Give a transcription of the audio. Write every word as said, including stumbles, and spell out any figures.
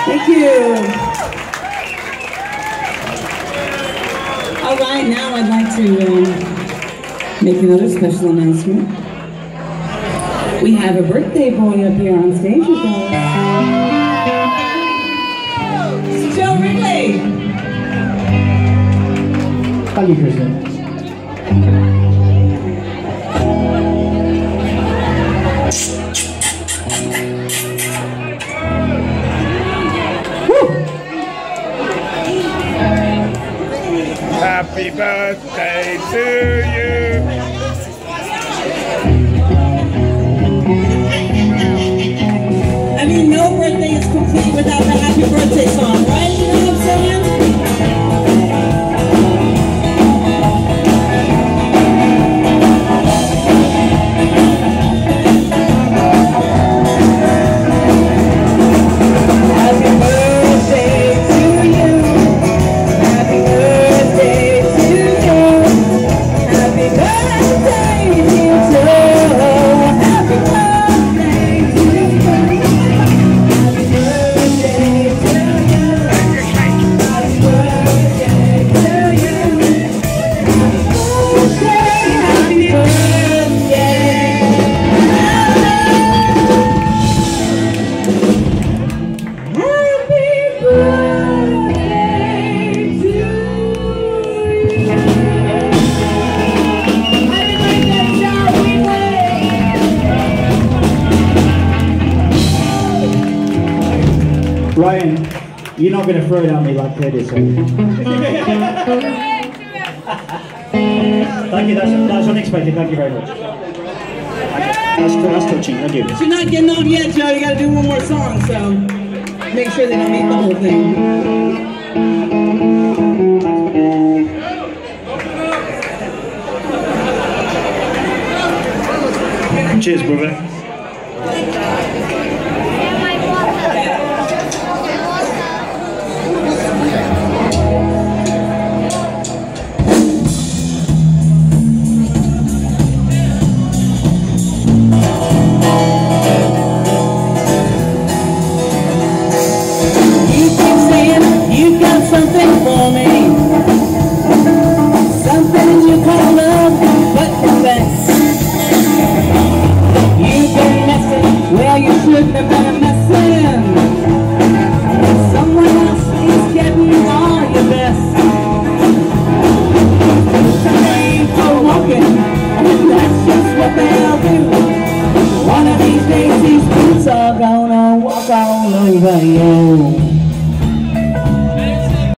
Thank you. All right, now I'd like to um, make another special announcement. We have a birthday boy up here on stage with us. It's Joe Wrigley. Thank you, Kristen. Happy birthday to you. I mean, no birthday is complete without the happy birthday song, right? You know what I'm saying? Ryan, you're not going to throw it at me like Curtis. Thank you, that's, that's unexpected, thank you very much. That's, that's touching, thank you. But you're not getting off yet, Joe. You got to do one more song, so make sure they don't make the whole thing. Cheers, brother. Something for me, something you call love, but confess. You've been messing where you shouldn't have been messing. Someone else is getting all your best. Time for walking, and that's just what they'll do. One of these days, these boots are gonna walk all over you.